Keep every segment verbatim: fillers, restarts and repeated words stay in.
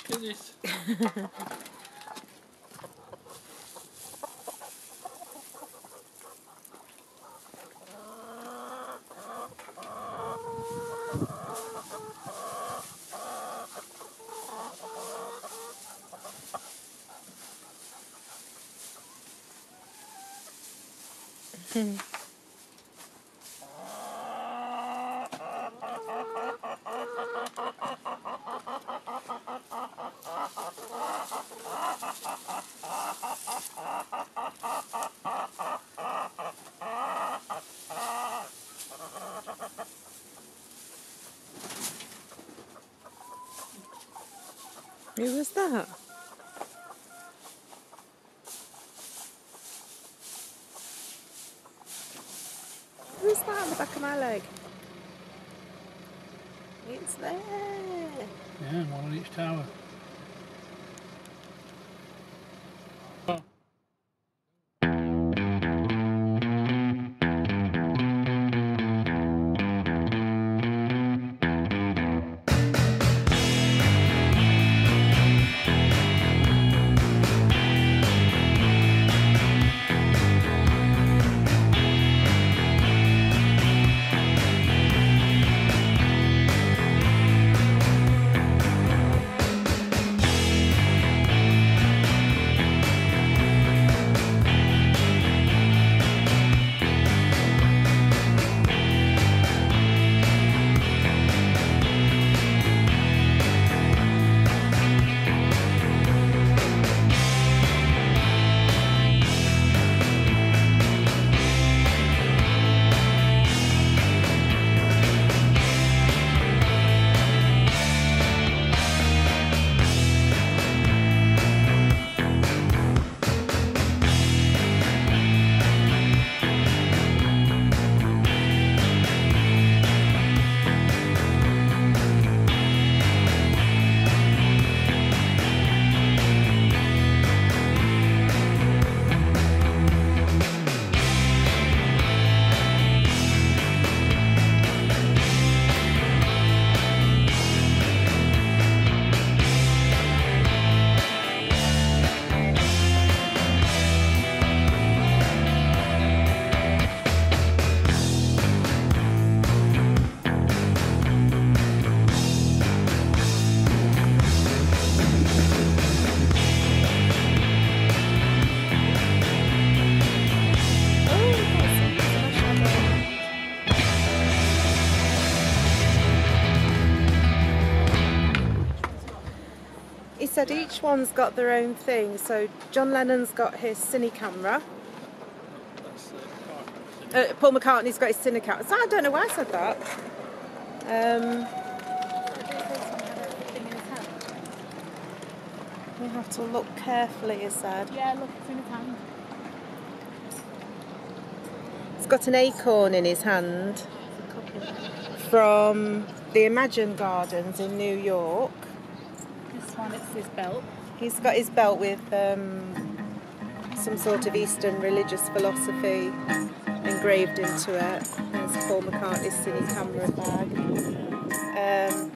Look at this. Hmm. Who was that? Who's that on the back of my leg? It's there. Yeah, one on each tower. He said each one's got their own thing. So John Lennon's got his cine camera. Uh, Paul McCartney's got his cine camera. So I don't know why I said that. Um, we have to look carefully, he said. Yeah, look, it's in his hand. He's got an acorn in his hand from the Imagine Gardens in New York. This one, it's his belt. He's got his belt with um, some sort of Eastern religious philosophy engraved into it. There's Paul McCartney's cine camera bag. Um,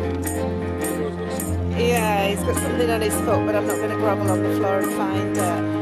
yeah, he's got something on his foot, but I'm not going to grovel on the floor and find it.